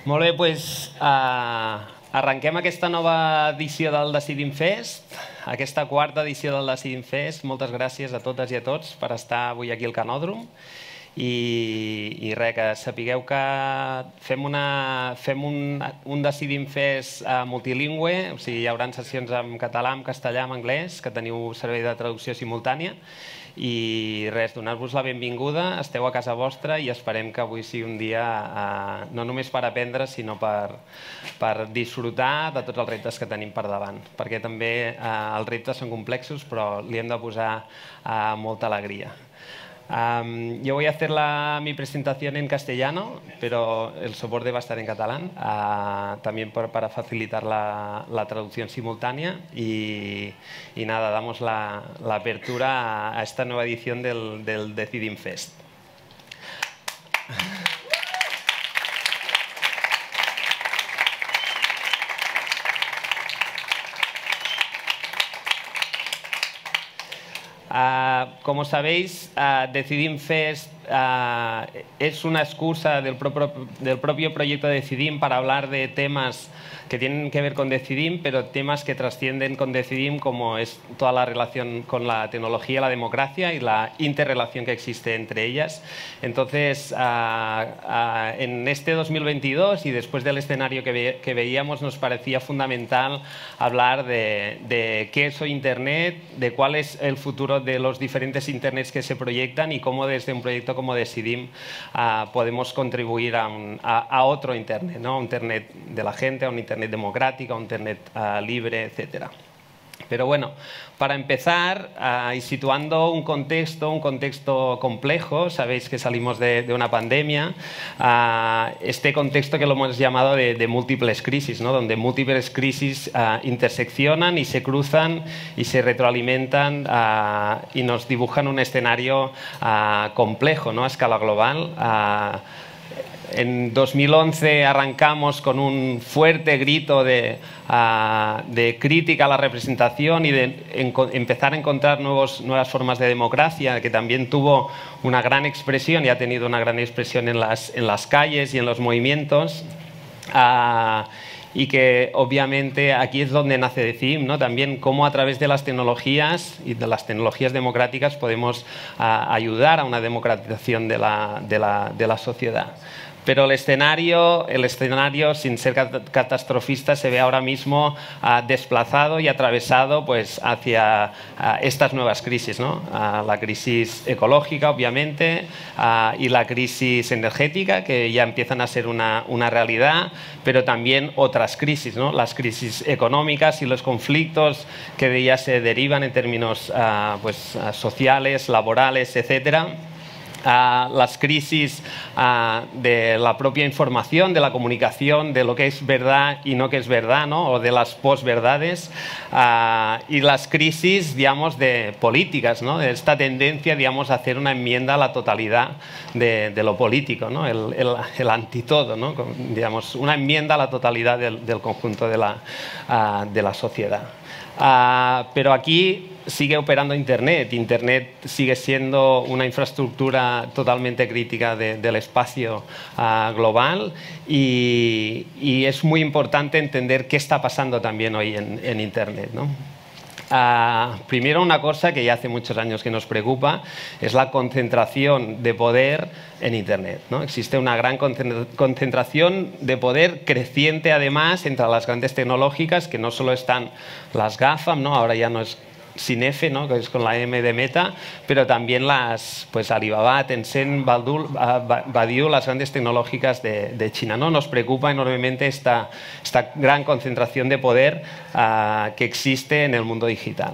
Molt bé, doncs arrenquem aquesta nova edició del Decidim Fest, aquesta quarta edició del Decidim Fest. Moltes gràcies a totes i a tots per estar avui aquí al Canòdrom. I res, que sapigueu que fem un Decidim Fest multilingüe, o sigui, hi haurà sessions en català, en castellà, en anglès, que teniu servei de traducció simultània. I res, donar-vos la benvinguda, esteu a casa vostra i esperem que avui sigui un dia no només per aprendre, sinó per disfrutar de tots els reptes que tenim per davant, perquè també els reptes són complexos, però li hem de posar molta alegría. Yo voy a hacer mi presentación en castellano, pero el soporte va a estar en catalán, también para facilitar la traducción simultánea. Y nada, damos la apertura a esta nueva edición del Decidim Fest. Como sabéis, Decidim Fest es una excusa del propio proyecto Decidim para hablar de temas que tienen que ver con Decidim, pero temas que trascienden con Decidim, como es toda la relación con la tecnología, la democracia y la interrelación que existe entre ellas. Entonces, en este 2022 y después del escenario que veíamos, nos parecía fundamental hablar de qué es hoy Internet, de cuál es el futuro de los diferentes Internets que se proyectan y cómo desde un proyecto como Decidim podemos contribuir a otro Internet, ¿no? A un Internet de la gente, a un Internet democrático, a un Internet libre, etcétera. Pero bueno, para empezar, y situando un contexto complejo, sabéis que salimos de una pandemia, este contexto que lo hemos llamado de múltiples crisis, ¿no? Donde múltiples crisis interseccionan y se cruzan y se retroalimentan y nos dibujan un escenario complejo, ¿no? A escala global. En 2011 arrancamos con un fuerte grito de crítica a la representación y de empezar a encontrar nuevas formas de democracia, que también tuvo una gran expresión y ha tenido una gran expresión en las calles y en los movimientos. Y que obviamente aquí es donde nace Decidim, ¿no? También cómo a través de las tecnologías y de las tecnologías democráticas podemos ayudar a una democratización de la sociedad. Pero el escenario, sin ser catastrofista, se ve ahora mismo desplazado y atravesado pues, hacia estas nuevas crisis, ¿no? La crisis ecológica, obviamente, y la crisis energética, que ya empiezan a ser una realidad, pero también otras crisis, ¿no? Las crisis económicas y los conflictos que de ellas se derivan en términos pues, sociales, laborales, etcétera. Las crisis de la propia información, de la comunicación, de lo que es verdad y no que es verdad, ¿no? O de las posverdades, y las crisis, digamos, de políticas, ¿no? De esta tendencia, digamos, a hacer una enmienda a la totalidad de lo político, ¿no? El antitodo, ¿no? Digamos, una enmienda a la totalidad del conjunto de la sociedad. Pero aquí sigue operando Internet. Internet sigue siendo una infraestructura totalmente crítica del espacio global y es muy importante entender qué está pasando también hoy en Internet, ¿no? Primero, una cosa que ya hace muchos años que nos preocupa es la concentración de poder en Internet, ¿no? Existe una gran concentración de poder creciente, además, entre las grandes tecnológicas, que no solo están las GAFAM, ¿no? Ahora ya no es sin F, ¿no? Que es con la M de Meta, pero también pues Alibaba, Tencent, Baidu, las grandes tecnológicas de China, ¿no? Nos preocupa enormemente esta gran concentración de poder que existe en el mundo digital.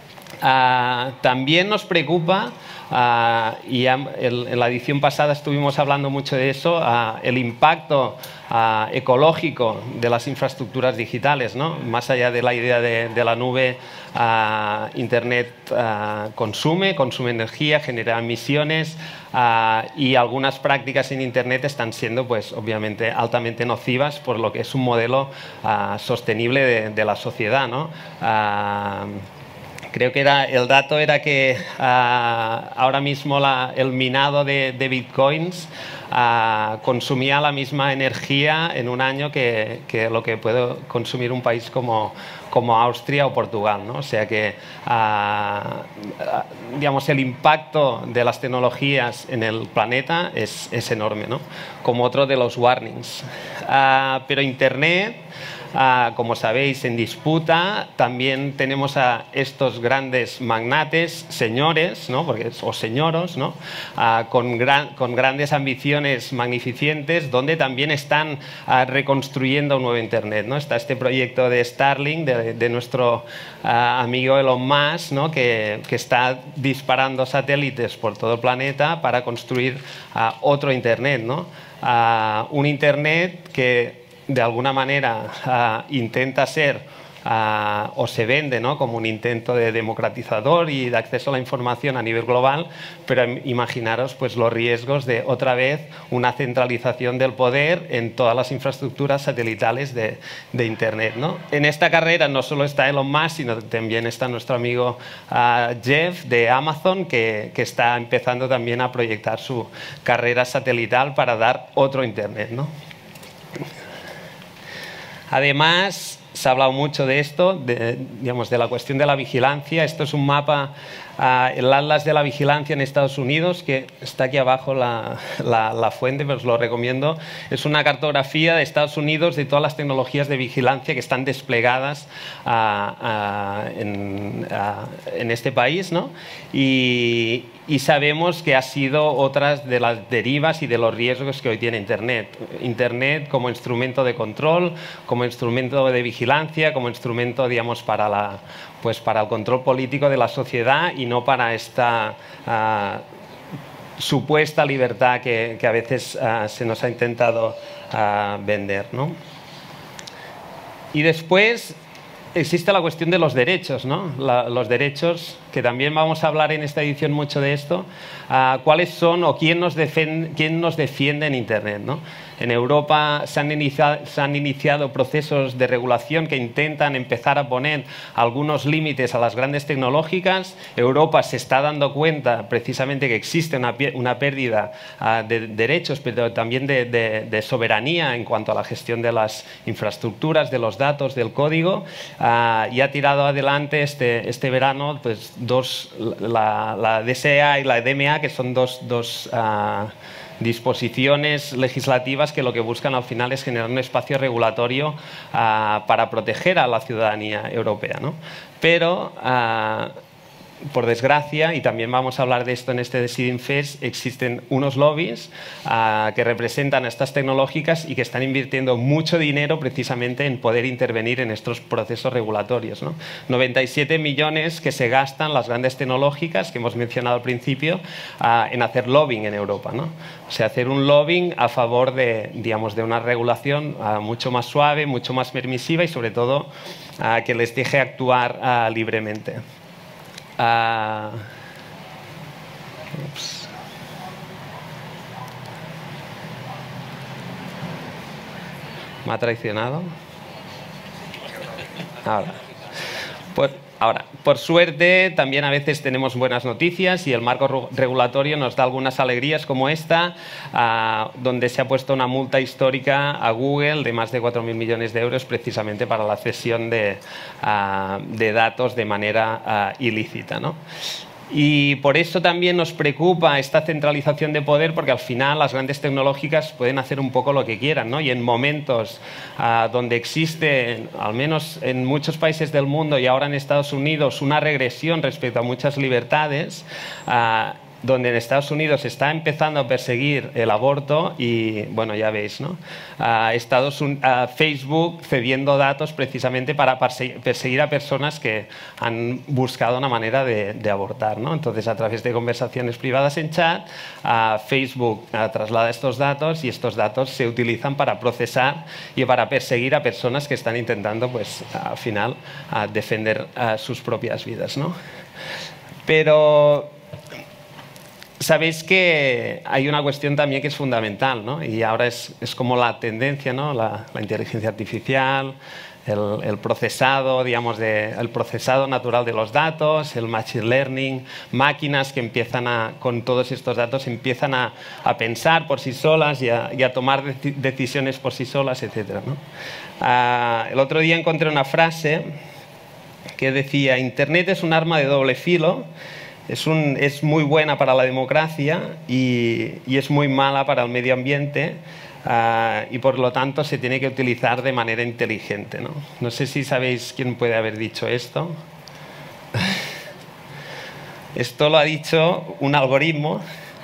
También nos preocupa, y en la edición pasada estuvimos hablando mucho de eso, el impacto ecológico de las infraestructuras digitales, ¿no? Más allá de la idea de la nube, Internet consume energía, genera emisiones, y algunas prácticas en Internet están siendo, pues, obviamente, altamente nocivas por lo que es un modelo sostenible de la sociedad, ¿no? Creo que el dato era que ahora mismo el minado de bitcoins consumía la misma energía en un año que lo que puede consumir un país como Austria o Portugal, ¿no? O sea que digamos, el impacto de las tecnologías en el planeta es enorme, ¿no? Como otro de los warnings. Pero Internet, como sabéis, en disputa. También tenemos a estos grandes magnates, señores, ¿no? O señoros, ¿no? Con grandes ambiciones magnificentes, donde también están reconstruyendo un nuevo Internet, ¿no? Está este proyecto de Starlink, de nuestro amigo Elon Musk, ¿no? que está disparando satélites por todo el planeta para construir otro Internet, ¿no? Un Internet que de alguna manera intenta ser o se vende, ¿no? Como un intento de democratizador y de acceso a la información a nivel global, pero imaginaros pues, los riesgos de otra vez una centralización del poder en todas las infraestructuras satelitales de Internet, ¿no? En esta carrera no solo está Elon Musk, sino también está nuestro amigo Jeff de Amazon, que está empezando también a proyectar su carrera satelital para dar otro Internet, ¿no? Además, se ha hablado mucho de esto, digamos, de la cuestión de la vigilancia. Esto es un mapa, el Atlas de la Vigilancia en Estados Unidos, que está aquí abajo la fuente, pero os lo recomiendo. Es una cartografía de Estados Unidos de todas las tecnologías de vigilancia que están desplegadas en este país, ¿no? Y sabemos que ha sido otras de las derivas y de los riesgos que hoy tiene Internet. Internet como instrumento de control, como instrumento de vigilancia, como instrumento, digamos, para el control político de la sociedad y no para esta supuesta libertad que a veces se nos ha intentado vender, ¿no? Y después existe la cuestión de los derechos, ¿no? Los derechos, que también vamos a hablar en esta edición mucho de esto, cuáles son o quién nos defiende en Internet, ¿no? En Europa se han iniciado procesos de regulación que intentan empezar a poner algunos límites a las grandes tecnológicas. Europa se está dando cuenta precisamente que existe una pérdida de derechos, pero también de soberanía en cuanto a la gestión de las infraestructuras, de los datos, del código, y ha tirado adelante este verano pues, la DSA y la DMA, que son dos disposiciones legislativas que lo que buscan al final es generar un espacio regulatorio para proteger a la ciudadanía europea, ¿no? Pero por desgracia, y también vamos a hablar de esto en este Deciding Fest, existen unos lobbies que representan a estas tecnológicas y que están invirtiendo mucho dinero precisamente en poder intervenir en estos procesos regulatorios, ¿no? 97 millones que se gastan las grandes tecnológicas que hemos mencionado al principio en hacer lobbying en Europa, ¿no? O sea, hacer un lobbying a favor de, digamos, de una regulación mucho más suave, mucho más permisiva y sobre todo que les deje actuar libremente. ¿Me ha traicionado? Ahora, por suerte, también a veces tenemos buenas noticias y el marco regulatorio nos da algunas alegrías como esta, donde se ha puesto una multa histórica a Google de más de 4.000 millones de euros precisamente para la cesión de datos de manera ilícita, ¿no? Y por eso también nos preocupa esta centralización de poder, porque al final las grandes tecnológicas pueden hacer un poco lo que quieran, ¿no? Y en momentos donde existe, al menos en muchos países del mundo y ahora en Estados Unidos, una regresión respecto a muchas libertades, donde en Estados Unidos se está empezando a perseguir el aborto y, bueno, ya veis, ¿no? Facebook cediendo datos precisamente para perseguir a personas que han buscado una manera de abortar, ¿no? Entonces, a través de conversaciones privadas en chat, Facebook traslada estos datos y estos datos se utilizan para procesar y para perseguir a personas que están intentando, pues, al final, defender sus propias vidas, ¿no? Pero sabéis que hay una cuestión también que es fundamental, ¿no? Y ahora es como la tendencia, ¿no? La inteligencia artificial, el procesado, digamos, el procesado natural de los datos, el machine learning, máquinas que con todos estos datos empiezan a pensar por sí solas y a tomar decisiones por sí solas, etc., ¿no? El otro día encontré una frase que decía: Internet es un arma de doble filo, es muy buena para la democracia y es muy mala para el medio ambiente. Y por lo tanto se tiene que utilizar de manera inteligente, ¿no? No sé si sabéis quién puede haber dicho esto. Esto lo ha dicho un algoritmo.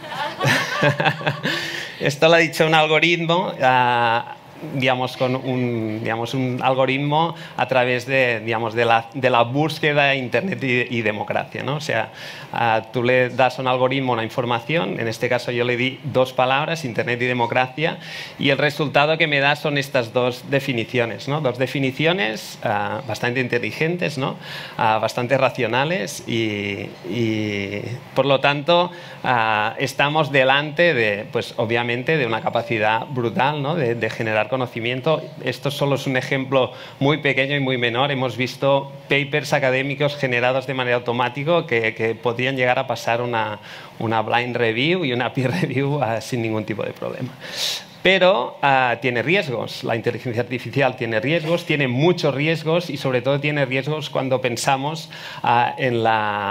Esto lo ha dicho un algoritmo, digamos, con un algoritmo a través de la búsqueda de Internet y democracia, ¿no? O sea, tú le das a un algoritmo una información, en este caso yo le di 2 palabras, Internet y democracia, y el resultado que me da son estas 2 definiciones, ¿no? 2 definiciones bastante inteligentes, ¿no? Bastante racionales y por lo tanto estamos delante de, pues obviamente, de una capacidad brutal, ¿no? de generar conocimiento. Esto solo es un ejemplo muy pequeño y muy menor. Hemos visto papers académicos generados de manera automática que podrían llegar a pasar una blind review y una peer review sin ningún tipo de problema. Pero tiene riesgos. La inteligencia artificial tiene riesgos, tiene muchos riesgos y sobre todo tiene riesgos cuando pensamos en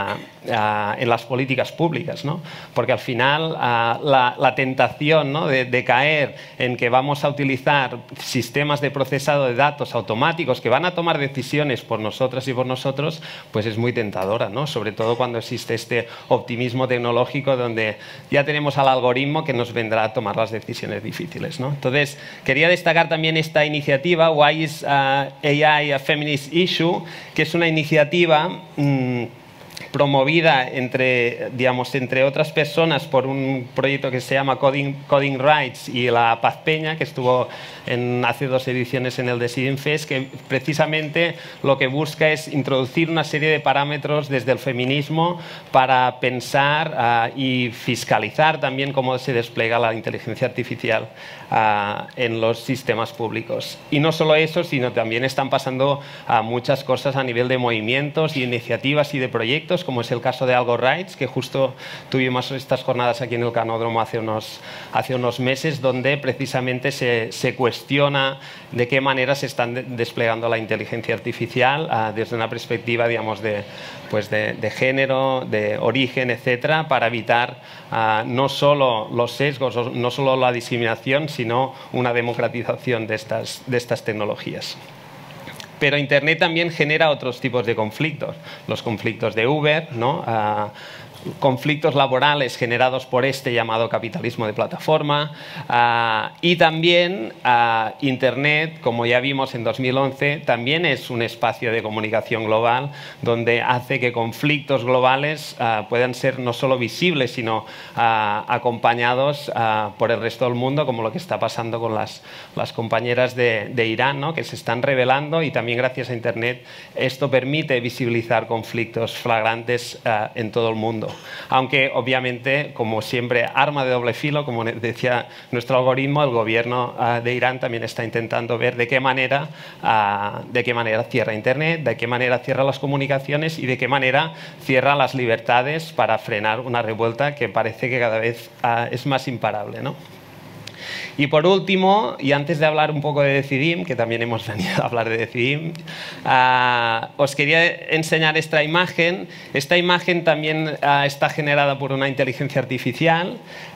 las políticas públicas, ¿no? Porque al final la tentación, ¿no? de caer en que vamos a utilizar sistemas de procesado de datos automáticos que van a tomar decisiones por nosotras y por nosotros, pues es muy tentadora, ¿no? Sobre todo cuando existe este optimismo tecnológico donde ya tenemos al algoritmo que nos vendrá a tomar las decisiones difíciles, ¿no? Entonces, quería destacar también esta iniciativa, Why is AI a Feminist Issue?, que es una iniciativa promovida entre otras personas por un proyecto que se llama Coding Rights y la Paz Peña, que estuvo hace 2 ediciones en el Decidim Fest, que precisamente lo que busca es introducir una serie de parámetros desde el feminismo para pensar y fiscalizar también cómo se despliega la inteligencia artificial en los sistemas públicos. Y no solo eso, sino también están pasando muchas cosas a nivel de movimientos y iniciativas y de proyectos, como es el caso de Algo Rights, que justo tuvimos estas jornadas aquí en el Canódromo hace unos meses, donde precisamente se cuestiona de qué manera se están desplegando la inteligencia artificial desde una perspectiva, digamos, de género, de origen, etcétera, para evitar no solo los sesgos, no solo la discriminación, sino una democratización de estas tecnologías. Pero Internet también genera otros tipos de conflictos. Los conflictos de Uber, ¿no? Conflictos laborales generados por este llamado capitalismo de plataforma, y también Internet, como ya vimos en 2011, también es un espacio de comunicación global donde hace que conflictos globales puedan ser no solo visibles, sino acompañados por el resto del mundo, como lo que está pasando con las compañeras de Irán, ¿no? Que se están rebelando, y también gracias a Internet esto permite visibilizar conflictos flagrantes en todo el mundo. Aunque obviamente, como siempre, arma de doble filo, como decía nuestro algoritmo, el gobierno de Irán también está intentando ver de qué manera cierra Internet, de qué manera cierra las comunicaciones y de qué manera cierra las libertades para frenar una revuelta que parece que cada vez es más imparable, ¿no? Y por último, y antes de hablar un poco de Decidim, que también hemos venido a hablar de Decidim, os quería enseñar esta imagen. Esta imagen también está generada por una inteligencia artificial.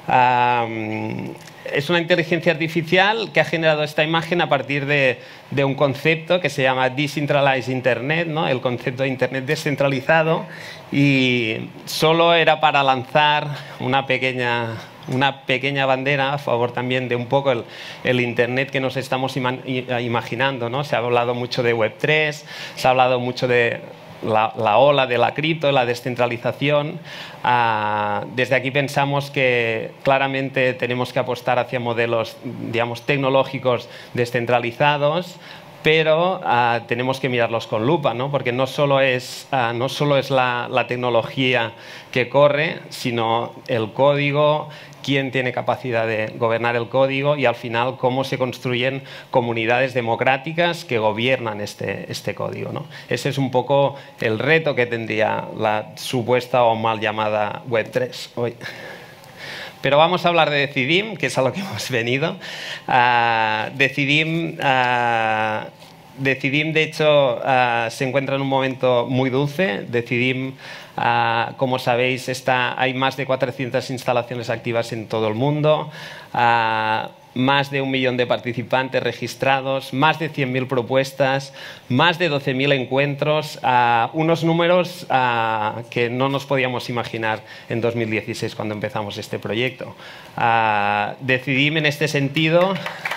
Es una inteligencia artificial que ha generado esta imagen a partir de un concepto que se llama Decentralized Internet, ¿no? El concepto de Internet descentralizado, y solo era para lanzar una pequeña bandera a favor también de un poco el Internet que nos estamos imaginando, ¿no? Se ha hablado mucho de Web3, se ha hablado mucho de la ola de la cripto, la descentralización. Desde aquí pensamos que claramente tenemos que apostar hacia modelos, digamos, tecnológicos descentralizados, pero tenemos que mirarlos con lupa, ¿no? Porque no solo es la tecnología que corre, sino el código, quién tiene capacidad de gobernar el código y al final cómo se construyen comunidades democráticas que gobiernan este código, ¿no? Ese es un poco el reto que tendría la supuesta o mal llamada Web3 hoy. Pero vamos a hablar de Decidim, que es a lo que hemos venido. Decidim, de hecho, se encuentra en un momento muy dulce. Decidim, como sabéis, hay más de 400 instalaciones activas en todo el mundo, más de 1 millón de participantes registrados, más de 100.000 propuestas, más de 12.000 encuentros, unos números que no nos podíamos imaginar en 2016 cuando empezamos este proyecto. Decidim, en este sentido,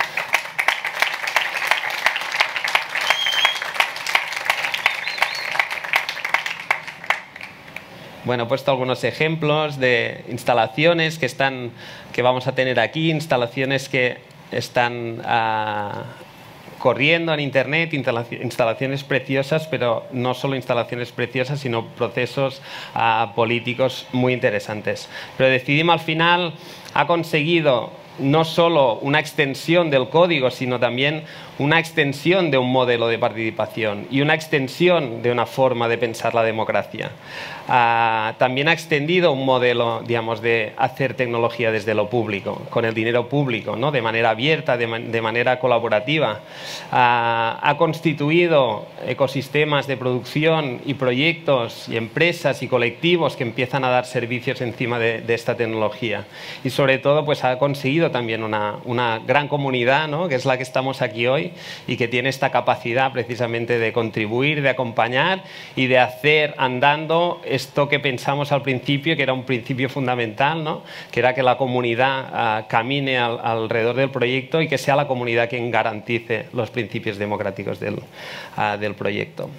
bueno, he puesto algunos ejemplos de instalaciones que vamos a tener aquí, instalaciones que están corriendo en Internet, instalaciones preciosas, pero no solo instalaciones preciosas, sino procesos políticos muy interesantes. Pero Decidim al final ha conseguido no solo una extensión del código, sino también una extensión de un modelo de participación y una extensión de una forma de pensar la democracia. También ha extendido un modelo, digamos, de hacer tecnología desde lo público, con el dinero público, ¿no? De manera abierta, de manera colaborativa. Ha constituido ecosistemas de producción y proyectos y empresas y colectivos que empiezan a dar servicios encima de esta tecnología. Y sobre todo, pues ha conseguido también una gran comunidad, ¿no? Que es la que estamos aquí hoy y que tiene esta capacidad precisamente de contribuir, de acompañar y de hacer andando esto que pensamos al principio, que era un principio fundamental, ¿no? Que era que la comunidad camine alrededor del proyecto y que sea la comunidad quien garantice los principios democráticos del proyecto.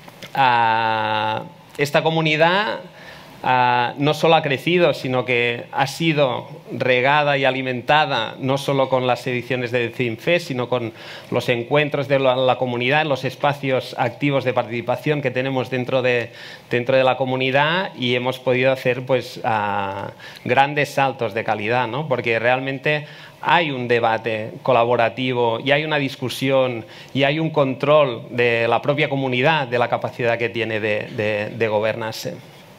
Esta comunidad no solo ha crecido, sino que ha sido regada y alimentada no solo con las ediciones de Decidim Fest, sino con los encuentros de la comunidad, los espacios activos de participación que tenemos dentro de la comunidad, y hemos podido hacer pues grandes saltos de calidad, ¿no? Porque realmente hay un debate colaborativo y hay una discusión y hay un control de la propia comunidad de la capacidad que tiene de gobernarse.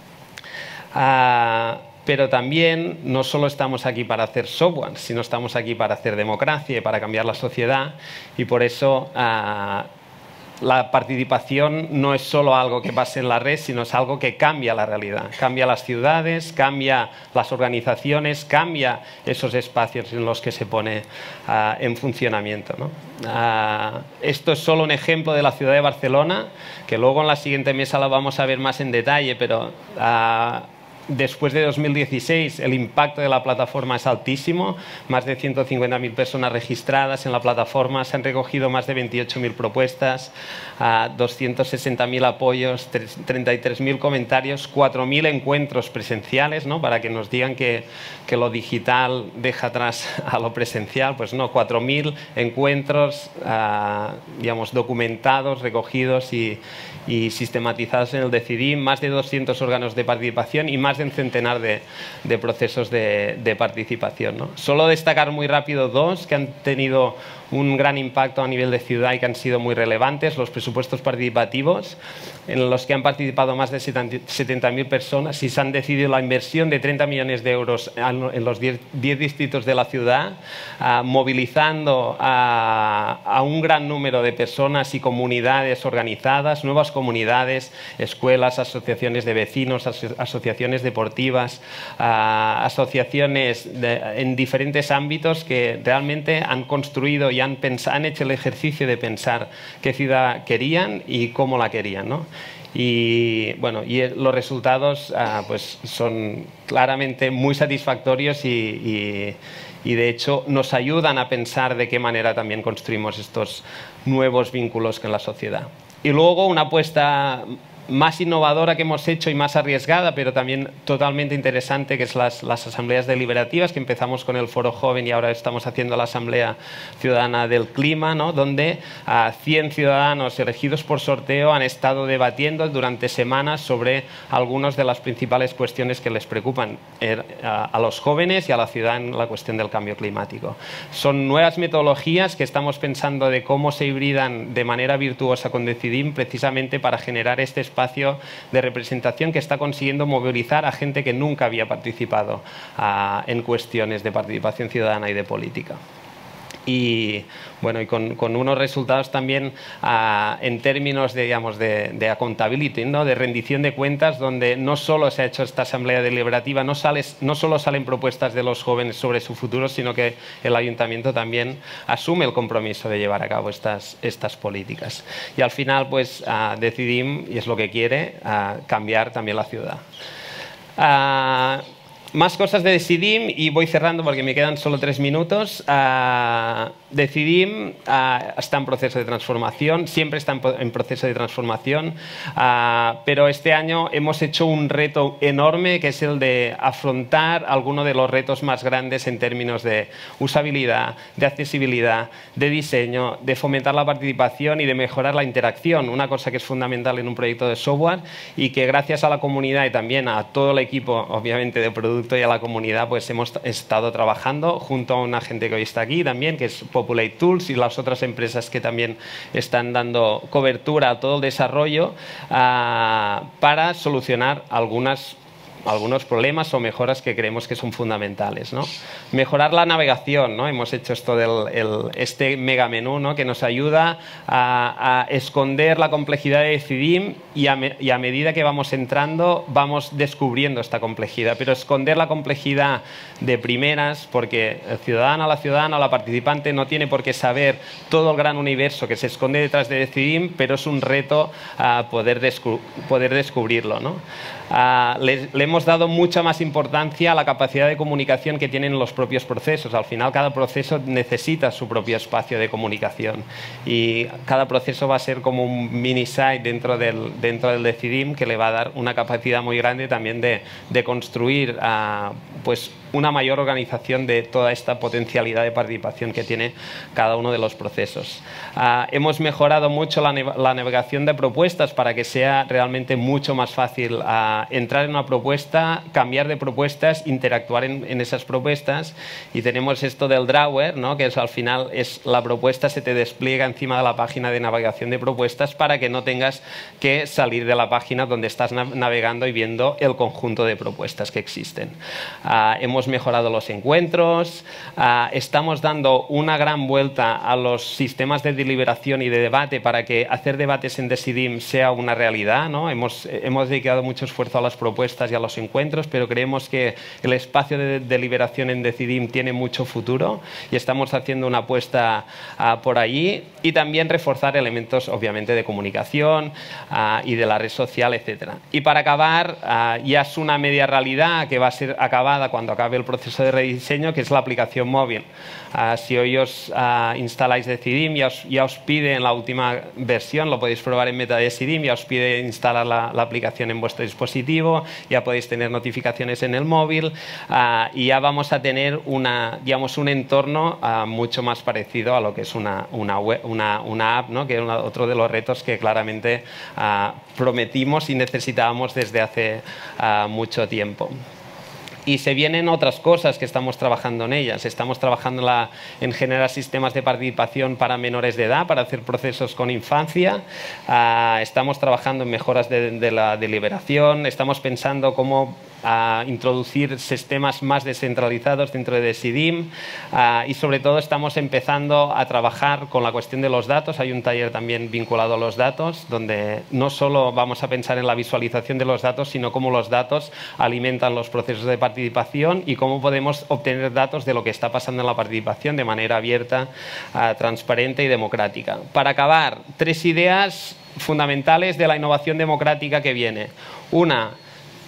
Pero también no solo estamos aquí para hacer software, sino estamos aquí para hacer democracia y para cambiar la sociedad, y por eso la participación no es solo algo que pase en la red, sino es algo que cambia la realidad, cambia las ciudades, cambia las organizaciones, cambia esos espacios en los que se pone en funcionamiento, ¿no? Esto es solo un ejemplo de la ciudad de Barcelona, que luego en la siguiente mesa la vamos a ver más en detalle, pero después de 2016 el impacto de la plataforma es altísimo, más de 150.000 personas registradas en la plataforma, se han recogido más de 28.000 propuestas, 260.000 apoyos, 33.000 comentarios, 4.000 encuentros presenciales, ¿no? Para que nos digan que lo digital deja atrás a lo presencial, pues no, 4.000 encuentros digamos, documentados, recogidos y sistematizados en el Decidim, más de 200 órganos de participación y más de un centenar de procesos de participación, ¿no? Solo destacar muy rápido dos que han tenido un gran impacto a nivel de ciudad y que han sido muy relevantes: los presupuestos participativos, en los que han participado más de 70.000 personas y se han decidido la inversión de 30 millones de euros en los 10 distritos de la ciudad, movilizando a un gran número de personas y comunidades organizadas, nuevas comunidades, escuelas, asociaciones de vecinos, asociaciones deportivas, asociaciones en diferentes ámbitos que realmente han construido y han hecho el ejercicio de pensar qué ciudad querían y cómo la querían, ¿no? Y bueno, los resultados pues son claramente muy satisfactorios y de hecho nos ayudan a pensar de qué manera también construimos estos nuevos vínculos con la sociedad. Y luego una apuesta más innovadora que hemos hecho y más arriesgada, pero también totalmente interesante, que es las asambleas deliberativas, que empezamos con el Foro Joven y ahora estamos haciendo la Asamblea Ciudadana del Clima, ¿no? Donde 100 ciudadanos elegidos por sorteo han estado debatiendo durante semanas sobre algunas de las principales cuestiones que les preocupan a los jóvenes y a la ciudad en la cuestión del cambio climático. Son nuevas metodologías que estamos pensando de cómo se hibridan de manera virtuosa con Decidim, precisamente para generar este espacio de representación que está consiguiendo movilizar a gente que nunca había participado en cuestiones de participación ciudadana y de política. Y bueno, y con unos resultados también en términos de, digamos, de accountability, ¿no? De rendición de cuentas, donde no solo se ha hecho esta asamblea deliberativa, no solo salen propuestas de los jóvenes sobre su futuro, sino que el ayuntamiento también asume el compromiso de llevar a cabo estas políticas. Y al final, pues, Decidim, y es lo que quiere, cambiar también la ciudad. Más cosas de Decidim y voy cerrando porque me quedan solo 3 minutos. Decidim está en proceso de transformación, siempre está en proceso de transformación, pero este año hemos hecho un reto enorme, que es el de afrontar algunos de los retos más grandes en términos de usabilidad, de accesibilidad, de diseño, de fomentar la participación y de mejorar la interacción, una cosa que es fundamental en un proyecto de software y que gracias a la comunidad y también a todo el equipo, obviamente, de producto y a la comunidad, pues hemos estado trabajando junto a una gente que hoy está aquí también, que es Populate Tools y las otras empresas que también están dando cobertura a todo el desarrollo para solucionar algunos problemas o mejoras que creemos que son fundamentales, ¿no? Mejorar la navegación, ¿no? Hemos hecho esto este mega menú, ¿no? Que nos ayuda a esconder la complejidad de Decidim y a medida que vamos entrando vamos descubriendo esta complejidad, pero esconder la complejidad de primeras, porque el ciudadano, la participante no tiene por qué saber todo el gran universo que se esconde detrás de Decidim, pero es un reto poder descubrirlo, ¿no? Le hemos dado mucha más importancia a la capacidad de comunicación que tienen los propios procesos. Al final, cada proceso necesita su propio espacio de comunicación y cada proceso va a ser como un mini site dentro del Decidim, que le va a dar una capacidad muy grande también de construir pues una mayor organización de toda esta potencialidad de participación que tiene cada uno de los procesos. Hemos mejorado mucho la navegación de propuestas para que sea realmente mucho más fácil entrar en una propuesta, cambiar de propuestas, interactuar en esas propuestas, y tenemos esto del drawer, ¿no? Que al final es la propuesta, se te despliega encima de la página de navegación de propuestas para que no tengas que salir de la página donde estás navegando y viendo el conjunto de propuestas que existen. Hemos mejorado los encuentros, estamos dando una gran vuelta a los sistemas de deliberación y de debate para que hacer debates en Decidim sea una realidad, ¿no? Hemos dedicado mucho esfuerzo a las propuestas y a los encuentros, pero creemos que el espacio de deliberación en Decidim tiene mucho futuro y estamos haciendo una apuesta por allí, y también reforzar elementos, obviamente, de comunicación y de la red social, etc. Y para acabar, ya es una media realidad que va a ser acabada cuando acabe el proceso de rediseño, que es la aplicación móvil. Si hoy os instaláis Decidim, ya os pide en la última versión, lo podéis probar en Meta Decidim, ya os pide instalar la aplicación en vuestro dispositivo, ya podéis tener notificaciones en el móvil, y ya vamos a tener digamos, un entorno mucho más parecido a lo que es una app, ¿no? Que es otro de los retos que claramente prometimos y necesitábamos desde hace mucho tiempo. Y se vienen otras cosas que estamos trabajando en ellas. Estamos trabajando en generar sistemas de participación para menores de edad, para hacer procesos con infancia. Estamos trabajando en mejoras de la deliberación. Estamos pensando cómo introducir sistemas más descentralizados dentro de Decidim, y sobre todo estamos empezando a trabajar con la cuestión de los datos. Hay un taller también vinculado a los datos, donde no solo vamos a pensar en la visualización de los datos, sino cómo los datos alimentan los procesos de participación y cómo podemos obtener datos de lo que está pasando en la participación de manera abierta, transparente y democrática. Para acabar, 3 ideas fundamentales de la innovación democrática que viene. Una,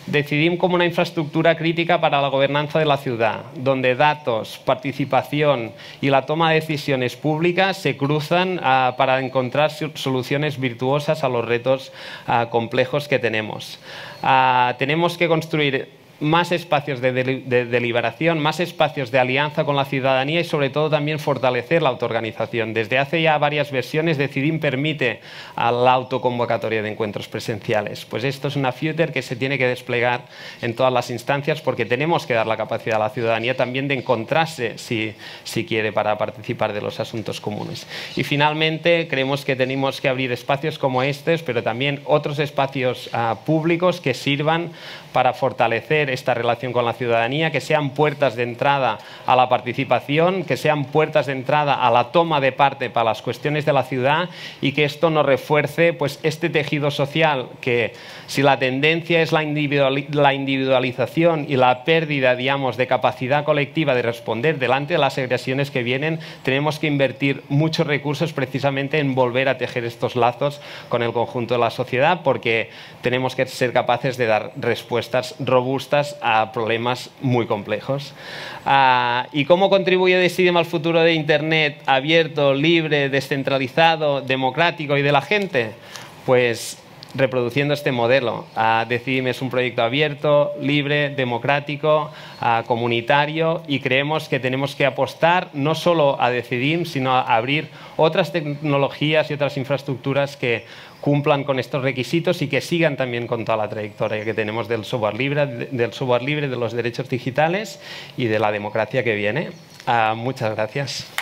Decidim como una infraestructura crítica para la gobernanza de la ciudad, donde datos, participación y la toma de decisiones públicas se cruzan para encontrar soluciones virtuosas a los retos complejos que tenemos. Tenemos que construir más espacios de deliberación, más espacios de alianza con la ciudadanía y sobre todo también fortalecer la autoorganización. Desde hace ya varias versiones Decidim permite la autoconvocatoria de encuentros presenciales. Pues esto es una feature que se tiene que desplegar en todas las instancias porque tenemos que dar la capacidad a la ciudadanía también de encontrarse si quiere para participar de los asuntos comunes. Y finalmente creemos que tenemos que abrir espacios como estos, pero también otros espacios públicos que sirvan para fortalecer esta relación con la ciudadanía, que sean puertas de entrada a la participación, que sean puertas de entrada a la toma de parte para las cuestiones de la ciudad y que esto nos refuerce pues, este tejido social que si la tendencia es la individualización y la pérdida, digamos, de capacidad colectiva de responder delante de las agresiones que vienen, tenemos que invertir muchos recursos precisamente en volver a tejer estos lazos con el conjunto de la sociedad porque tenemos que ser capaces de dar respuestas robustas a problemas muy complejos. ¿Y cómo contribuye Decidim al futuro de Internet abierto, libre, descentralizado, democrático y de la gente? Pues reproduciendo este modelo. Decidim es un proyecto abierto, libre, democrático, comunitario y creemos que tenemos que apostar no solo a Decidim, sino a abrir otras tecnologías y otras infraestructuras que cumplan con estos requisitos y que sigan también con toda la trayectoria que tenemos del software libre, de los derechos digitales y de la democracia que viene. Muchas gracias.